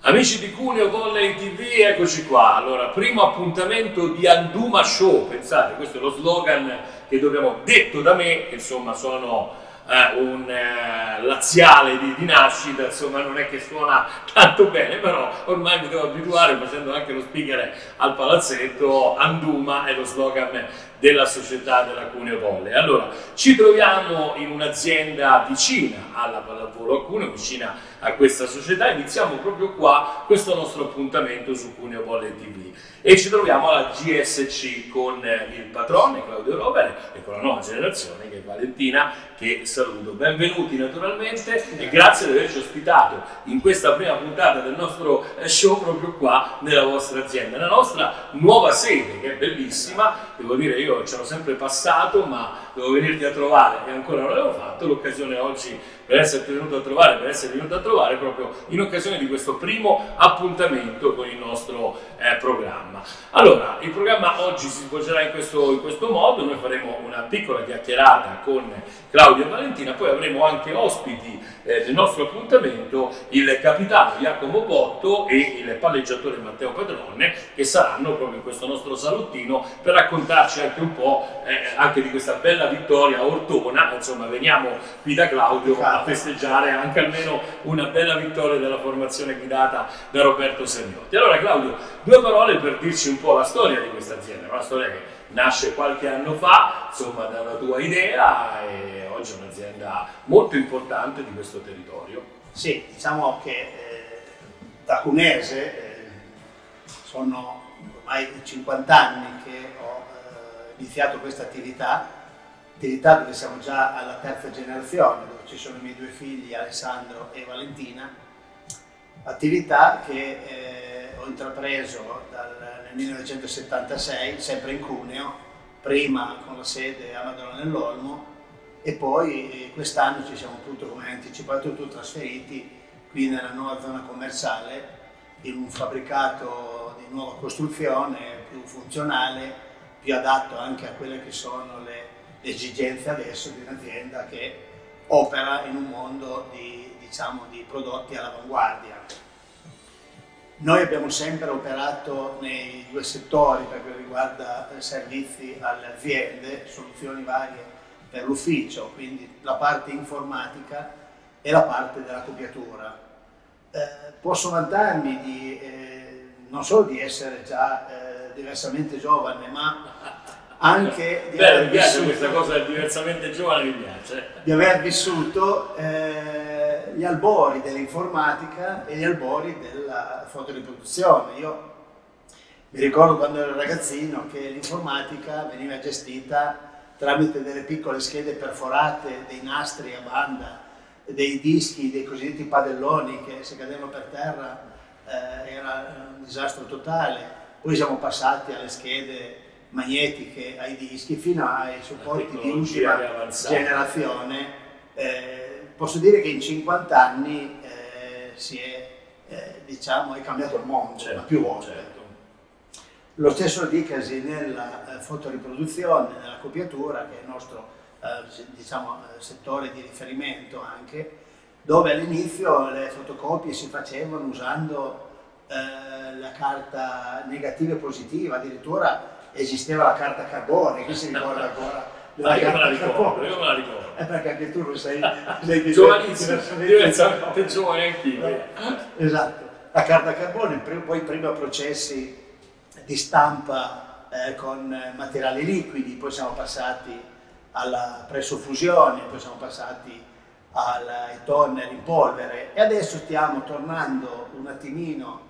Amici di Cuneo Volley TV, eccoci qua. Allora, primo appuntamento di Anduma Show. Pensate, questo è lo slogan che dobbiamo, detto da me, che insomma sono un laziale di nascita, insomma non è che suona tanto bene, però ormai mi devo abituare, facendo anche lo speaker al palazzetto. Anduma è lo slogan della società della Cuneo Volley. Allora, ci troviamo in un'azienda vicina alla pallavolo a Cuneo, vicina a questa società. Iniziamo proprio qua questo nostro appuntamento su Cuneo Volley TV e ci troviamo alla GSC con il patrone Claudio Rovere e con la nuova generazione che è Valentina, che saluto. Benvenuti naturalmente e grazie di averci ospitato in questa prima puntata del nostro show proprio qua nella vostra azienda, nella nostra nuova sede che è bellissima. Devo dire, io c'ero sempre passato, ma devo venirti a trovare e ancora non l'avevo fatto. L'occasione oggi per essere venuto a trovare proprio in occasione di questo primo appuntamento con il nostro programma. Allora, il programma oggi si svolgerà in questo modo. Noi faremo una piccola chiacchierata con Claudio e Valentina, poi avremo anche ospiti del nostro appuntamento il capitano Jacopo Botto e il palleggiatore Matteo Padrone, che saranno proprio in questo nostro salottino per raccontarci anche un po' anche di questa bella vittoria a Ortona. Insomma, veniamo qui da Claudio a festeggiare anche almeno una bella vittoria della formazione guidata da Roberto Segnotti. Allora Claudio, due parole per dirci un po' la storia di questa azienda, una storia che nasce qualche anno fa, insomma, da una tua idea, e oggi è un'azienda molto importante di questo territorio. Sì, diciamo che da cunese sono ormai 50 anni che ho iniziato questa attività dove siamo già alla terza generazione, dove ci sono i miei due figli Alessandro e Valentina, attività che ho intrapreso nel 1976, sempre in Cuneo, prima con la sede a Madonna nell'Olmo e poi quest'anno ci siamo appunto, come hai anticipato tu, trasferiti qui nella nuova zona commerciale in un fabbricato di nuova costruzione, più funzionale, più adatto anche a quelle che sono le esigenze adesso di un'azienda che opera in un mondo di prodotti all'avanguardia. Noi abbiamo sempre operato nei due settori per quanto riguarda servizi alle aziende, soluzioni varie per l'ufficio, quindi la parte informatica e la parte della copiatura. Posso vantarmi non solo di essere già diversamente giovane, ma anche di aver vissuto questa cosa del diversamente giovane, mi piace. Di aver vissuto gli albori dell'informatica e gli albori della fotoriproduzione. Io mi ricordo quando ero ragazzino che l'informatica veniva gestita tramite delle piccole schede perforate, dei nastri a banda, dei dischi, dei cosiddetti padelloni che se cadevano per terra era un disastro totale. Poi siamo passati alle schede magnetiche, ai dischi, fino ai supporti di ultima generazione. Posso dire che in 50 anni è cambiato il mondo, certo, ma più volte. Certo. Lo stesso dicasi nella fotoriproduzione, nella copiatura, che è il nostro settore di riferimento anche, dove all'inizio le fotocopie si facevano usando la carta negativa e positiva, addirittura esisteva la carta carbone, chi si ricorda ancora? Io me la ricordo. Perché anche tu lo sei giovanissimo, diversamente giovane anch'io. Esatto, la carta carbone, poi prima processi di stampa con materiali liquidi, poi siamo passati alla pressofusione, poi siamo passati ai toner in polvere e adesso stiamo tornando un attimino,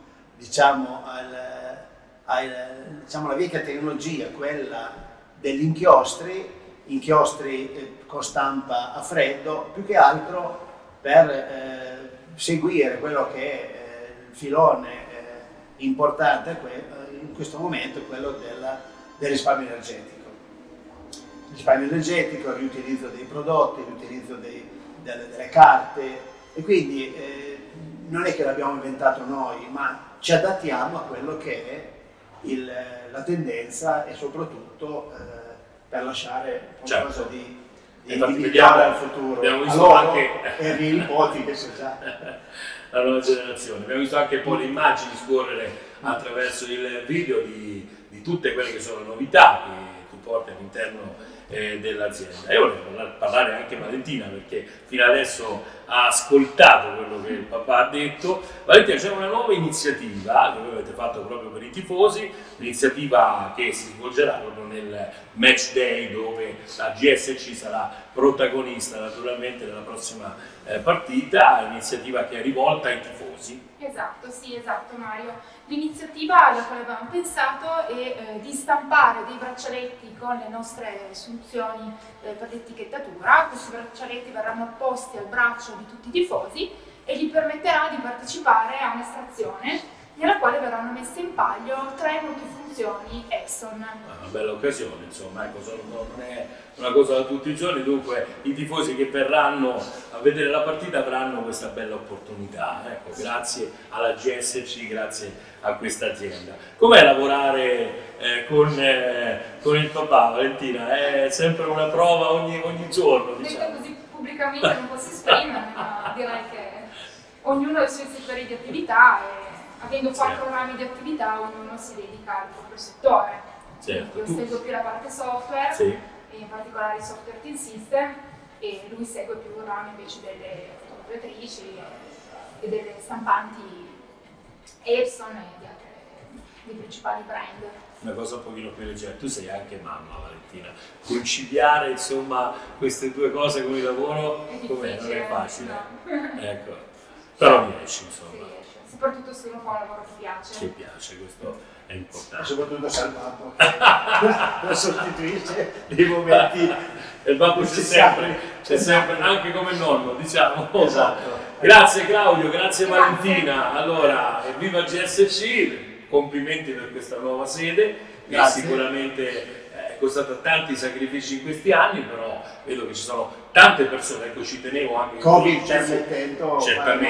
alla vecchia tecnologia, quella degli inchiostri con stampa a freddo, più che altro per seguire quello che è il filone importante in questo momento, quello del risparmio energetico. Il risparmio energetico, il riutilizzo dei prodotti, il riutilizzo delle carte, e quindi non è che l'abbiamo inventato noi, ma ci adattiamo a quello che è la tendenza e soprattutto per lasciare qualcosa, certo, individuare al futuro. Abbiamo visto anche e i nipoti che so già. La nuova generazione. Abbiamo visto anche poi le immagini scorrere attraverso il video di tutte quelle che sono novità che tu porti all'interno dell'azienda. E volevo parlare anche Valentina, perché fino adesso ha ascoltato quello che il papà ha detto. Valentina, c'è una nuova iniziativa che voi avete fatto proprio per i tifosi, un'iniziativa che si svolgerà proprio nel match day, dove la GSC sarà protagonista naturalmente della prossima partita, iniziativa che è rivolta ai tifosi. Esatto, sì, esatto Mario. L'iniziativa alla quale abbiamo pensato è di stampare dei braccialetti con le nostre soluzioni per l'etichettatura. Questi braccialetti verranno apposti al braccio di tutti i tifosi e gli permetterà di partecipare a un'estrazione nella quale verranno messe in palio 3 multifunzioni Epson. Una bella occasione, insomma, ecco, non è una cosa da tutti i giorni, dunque i tifosi che verranno a vedere la partita avranno questa bella opportunità, ecco, grazie alla GSC, grazie a questa azienda. Com'è lavorare con il papà, Valentina? È sempre una prova ogni giorno, diciamo. Detto così pubblicamente non posso esprimere, ma direi che ognuno ha i suoi settori di attività e avendo 4 rami di attività, ognuno si dedica al proprio settore. Certo. Io seguo più la parte software, sì, e in particolare il software team system, e lui segue più il ramo invece delle fotocopiatrici e delle stampanti Epson e dei principali brand. Una cosa un pochino più leggera. Tu sei anche mamma, Valentina. Conciliare insomma queste due cose con il lavoro com'è? Non è facile. No. Ecco. Però riesci, insomma. Si riesce. Soprattutto se uno fa un lavoro che piace. Che piace, questo è importante. Soprattutto Salvato, che lo sostituisce nei momenti. Il babbo c'è sempre, anche come nonno, diciamo. Esatto. Grazie Claudio, grazie Valentina. Allora, evviva GSC, complimenti per questa nuova sede, che sicuramente è costata tanti sacrifici in questi anni, però vedo che ci sono tante persone, ecco, ci tenevo anche Covid permettendo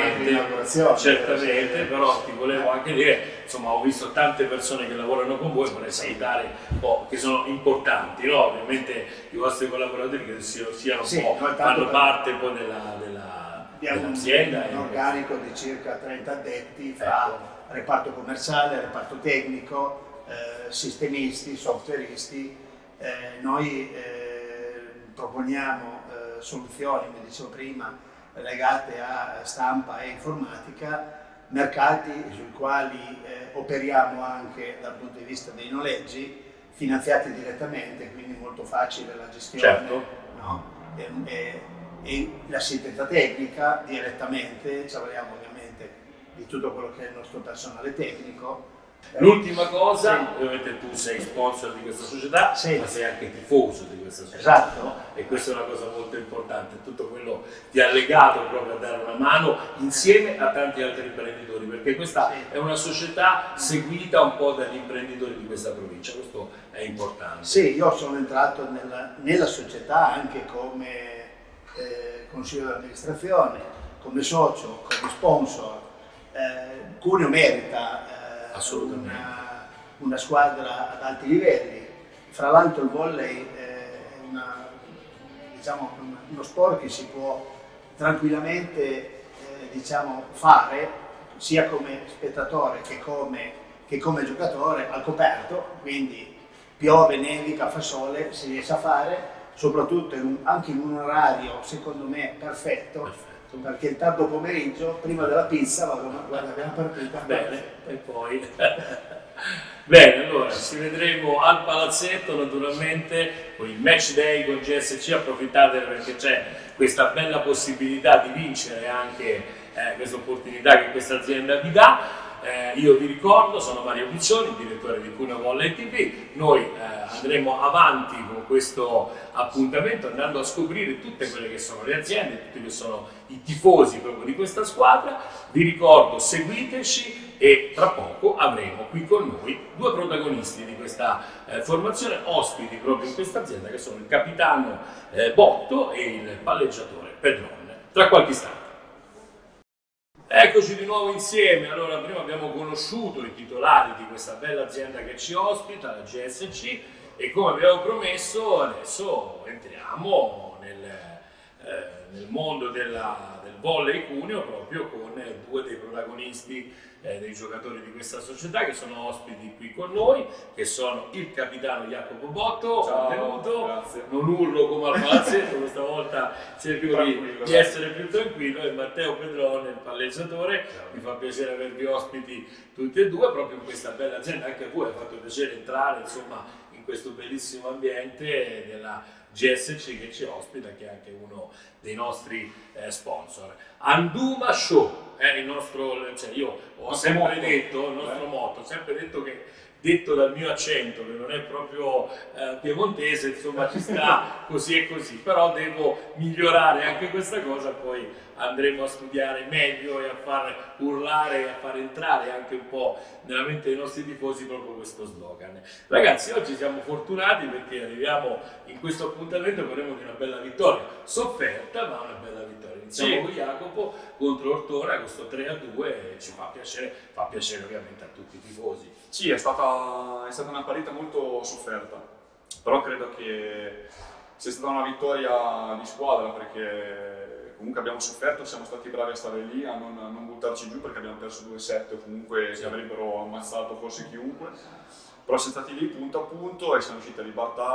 certamente, però ti volevo anche dire, insomma, ho visto tante persone che lavorano con voi, vorrei salutare un po', che sono importanti, no? Ovviamente i vostri collaboratori che siano un po', fanno parte poi dell'azienda. Abbiamo un organico di circa 30 addetti fra reparto commerciale, reparto tecnico, sistemisti, softwareisti. Noi proponiamo soluzioni, come dicevo prima, legate a stampa e informatica, mercati sui quali operiamo anche dal punto di vista dei noleggi, finanziati direttamente, quindi molto facile la gestione, certo, no? E l'assistenza tecnica direttamente, ci avvaliamo ovviamente di tutto quello che è il nostro personale tecnico. L'ultima cosa, ovviamente tu sei sponsor di questa società, ma sei anche tifoso di questa società. Esatto. E questa è una cosa molto importante, tutto quello ti ha legato proprio a dare una mano insieme a tanti altri imprenditori, perché questa è una società seguita un po' dagli imprenditori di questa provincia, questo è importante. Sì, io sono entrato nella società anche come consiglio di amministrazione, come socio, come sponsor. Cuneo merita assolutamente una squadra ad alti livelli. Fra l'altro il volley è uno sport che si può tranquillamente fare sia come spettatore che come giocatore al coperto, quindi piove, nevica, fa sole, si riesce a fare, soprattutto anche in un orario secondo me perfetto. Perché il tardo pomeriggio, prima della pizza, guarda, abbiamo partita. Bene, e poi... Bene, allora ci vedremo al palazzetto naturalmente con il match day con GSC, approfittate perché c'è questa bella possibilità di vincere anche questa opportunità che questa azienda vi dà. Io vi ricordo, sono Mario Piccioni, direttore di Cuneo Volley TV. Noi andremo avanti con questo appuntamento andando a scoprire tutte quelle che sono le aziende, tutti che sono i tifosi proprio di questa squadra. Vi ricordo, seguiteci e tra poco avremo qui con noi 2 protagonisti di questa formazione, ospiti proprio in questa azienda, che sono il capitano Botto e il palleggiatore Pedron. Tra qualche istante. Eccoci di nuovo insieme. Allora, prima abbiamo conosciuto i titolari di questa bella azienda che ci ospita, la GSC, e come abbiamo promesso adesso entriamo nel mondo del volley Cuneo, proprio con due dei protagonisti, dei giocatori di questa società, che sono ospiti qui con noi, che sono il capitano Jacopo Botto. Ciao, benvenuto. grazie. Non urlo come al palazzetto, questa volta cerco di essere più tranquillo, e Matteo Pedrone, il palleggiatore. Mi fa piacere avervi ospiti tutti e due proprio in questa bella azienda. Anche a voi ha fatto piacere entrare, insomma, in questo bellissimo ambiente della GSC che ci ospita, che è anche uno dei nostri sponsor. Anduma Show è il nostro, cioè io ho sempre detto, il nostro motto, ho sempre detto che, detto dal mio accento, che non è proprio piemontese, insomma ci sta così e così, però devo migliorare anche questa cosa, poi andremo a studiare meglio e a far urlare e a far entrare anche un po' nella mente dei nostri tifosi proprio questo slogan. Ragazzi, oggi siamo fortunati perché arriviamo in questo appuntamento, parliamo di una bella vittoria, sofferta ma una bella vittoria. Iniziamo con Jacopo contro Ortona, questo 3-2, e ci fa piacere ovviamente a tutti i tifosi. Sì, è stata una partita molto sofferta, però credo che sia stata una vittoria di squadra, perché comunque abbiamo sofferto, siamo stati bravi a stare lì, a non buttarci giù, perché abbiamo perso 2-7 o comunque che avrebbero ammazzato forse chiunque, però siamo stati lì punto a punto e siamo riusciti a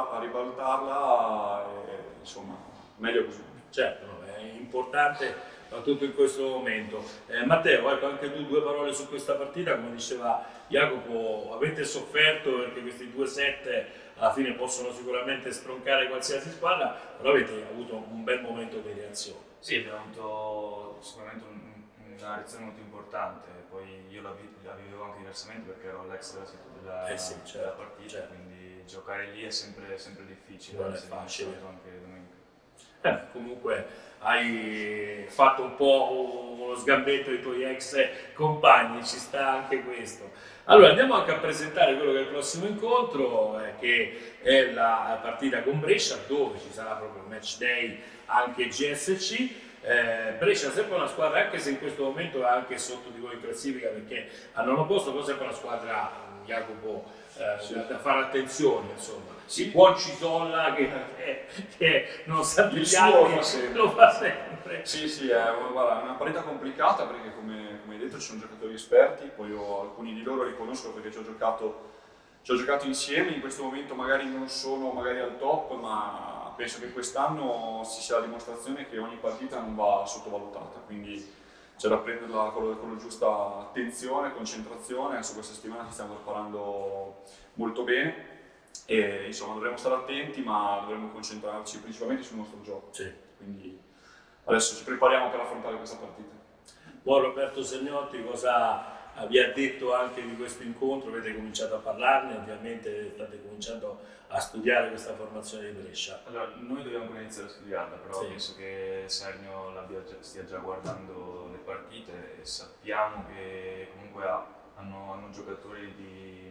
ribaltarla e insomma, meglio così. Certo, no, è importante soprattutto in questo momento. Matteo, ecco, anche tu due parole su questa partita. Come diceva Jacopo, avete sofferto perché questi 2-7 alla fine possono sicuramente stroncare qualsiasi squadra, però avete avuto un bel momento di reazione. Sì, abbiamo avuto sicuramente una reazione molto importante, poi io la vivevo anche diversamente perché ero all'ex della partita, certo. Quindi giocare lì è sempre difficile, non è facile. Anche domenica. Comunque hai fatto un po' uno sgambetto ai tuoi ex compagni, ci sta anche questo. Allora andiamo anche a presentare quello che è il prossimo incontro, che è la partita con Brescia, dove ci sarà proprio il match day anche GSC. Brescia è sempre una squadra, anche se in questo momento è anche sotto di voi in classifica perché al nono posto, però è sempre una squadra, Jacopo, da fare attenzione, insomma. Il buon Cisolla che nonostante gli anni lo fa sempre. Sì, guarda, è una partita complicata perché come hai detto ci sono giocatori esperti, poi io alcuni di loro li conosco perché ci ho giocato insieme, in questo momento magari non sono al top, ma penso che quest'anno ci sia la dimostrazione che ogni partita non va sottovalutata, quindi c'è da prenderla con la giusta attenzione, concentrazione. Su questa settimana ci stiamo preparando molto bene e insomma dovremo stare attenti, ma dovremo concentrarci principalmente sul nostro gioco. Sì. Quindi adesso ci prepariamo per affrontare questa partita. Buon Roberto Segnotti, cosa vi ha detto anche di questo incontro? Avete cominciato a parlarne, ovviamente state cominciando a studiare questa formazione di Brescia. Allora, noi dobbiamo ancora iniziare a studiarla, però penso che Sernio stia già guardando le partite e sappiamo che comunque hanno giocatori di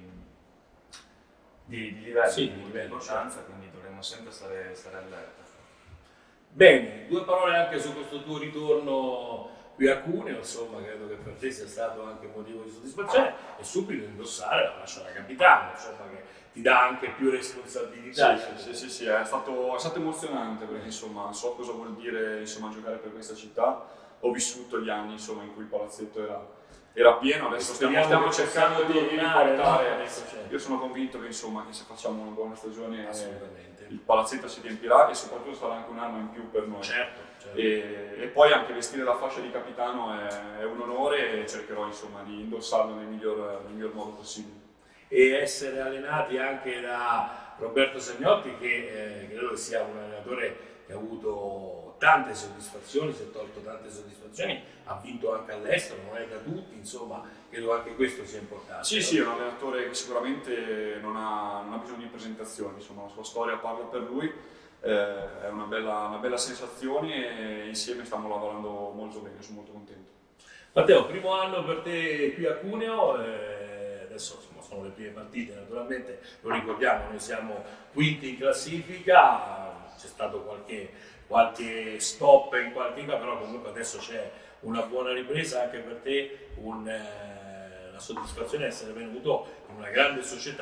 livello, di importanza, quindi dovremmo sempre stare allerta. Bene, due parole anche su questo tuo ritorno qui a Cuneo, insomma, credo che per te sia stato anche motivo di soddisfazione, e subito indossare la fascia da capitano, insomma, che ti dà anche più responsabilità. Sì, è stato emozionante perché insomma so cosa vuol dire insomma giocare per questa città, ho vissuto gli anni insomma in cui il palazzetto era pieno, adesso stiamo cercando di riportare. Io sono convinto che insomma che se facciamo una buona stagione il palazzetto si riempirà e soprattutto sarà anche un anno in più per noi. Certo. E poi anche vestire la fascia di capitano è un onore e cercherò insomma di indossarlo nel miglior modo possibile. E essere allenati anche da Roberto Segnotti, che credo che sia un allenatore che ha avuto tante soddisfazioni, si è tolto tante soddisfazioni, ha vinto anche all'estero, non è da tutti, insomma, credo anche questo sia importante. Sì, è un allenatore che sicuramente non ha bisogno di presentazioni, insomma la sua storia parla per lui, è una bella sensazione e insieme stiamo lavorando molto bene, sono molto contento. Matteo, primo anno per te qui a Cuneo, adesso insomma, sono le prime partite, naturalmente lo ricordiamo, noi siamo quinti in classifica, c'è stato qualche stop in qualifica, però comunque adesso c'è una buona ripresa anche per te, la soddisfazione di essere venuto in una grande società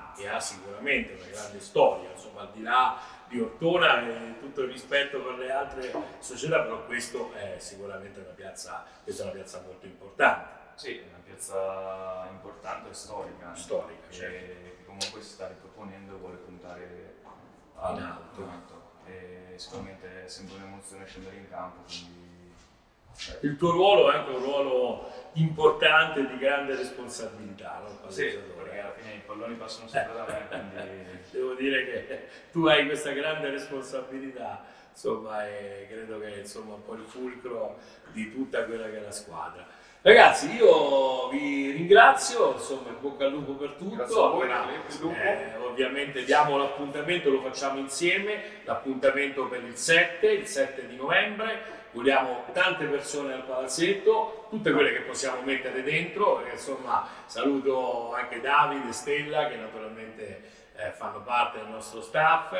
e ha sicuramente una grande storia, insomma, al di là di Ortona e tutto il rispetto per le altre società, però questo è sicuramente questa è una piazza molto importante. Sì, è una piazza importante e storica. Storica, che comunque si sta riproponendo e vuole puntare in alto. E sicuramente è sempre un'emozione scendere in campo, quindi... Il tuo ruolo è anche un ruolo importante di grande responsabilità, no? Sì, perché alla fine i palloni passano sempre da me, quindi... Devo dire che tu hai questa grande responsabilità, insomma, e credo che insomma un po' il fulcro di tutta quella che è la squadra. Ragazzi, io vi ringrazio, insomma, in bocca al lupo per tutto. Grazie a voi, ovviamente diamo l'appuntamento, lo facciamo insieme, l'appuntamento per il 7 di novembre. Vogliamo tante persone al palazzetto, tutte quelle che possiamo mettere dentro, e insomma saluto anche Davide e Stella che naturalmente fanno parte del nostro staff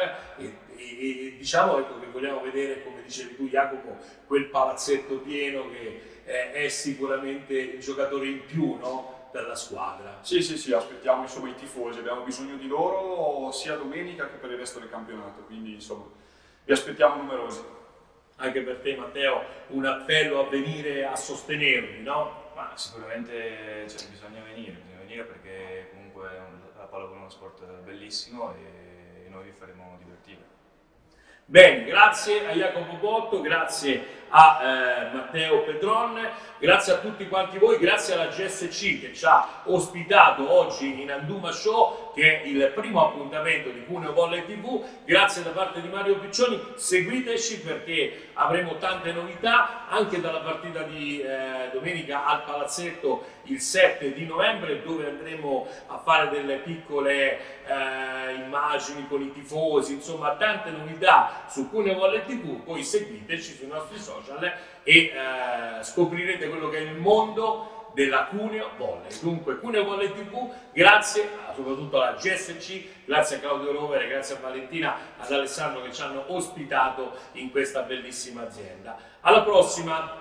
e diciamo, ecco, che vogliamo vedere, come dicevi tu Jacopo, quel palazzetto pieno che è sicuramente il giocatore in più, no? Per la squadra. Sì, aspettiamo insomma i tifosi, abbiamo bisogno di loro sia domenica che per il resto del campionato, quindi insomma vi aspettiamo numerosi. Anche per te Matteo un appello a venire a sostenervi, no? Ma sicuramente bisogna venire perché comunque la pallavolo è uno sport bellissimo e noi vi faremo divertire. Bene, grazie a Jacopo Botto, grazie a Matteo Pedron, grazie a tutti quanti voi, grazie alla GSC che ci ha ospitato oggi in Anduma Show, che è il primo appuntamento di Cuneo Volley TV. Grazie da parte di Mario Piccioni, seguiteci perché avremo tante novità anche dalla partita di domenica al Palazzetto il 7 di novembre, dove andremo a fare delle piccole immagini con i tifosi, insomma tante novità su Cuneo Volley TV. Poi seguiteci sui nostri social e scoprirete quello che è il mondo della Cuneo Volley. Dunque Cuneo Volley TV, grazie soprattutto alla GSC, grazie a Claudio Rovere, grazie a Valentina, ad Alessandro che ci hanno ospitato in questa bellissima azienda. Alla prossima!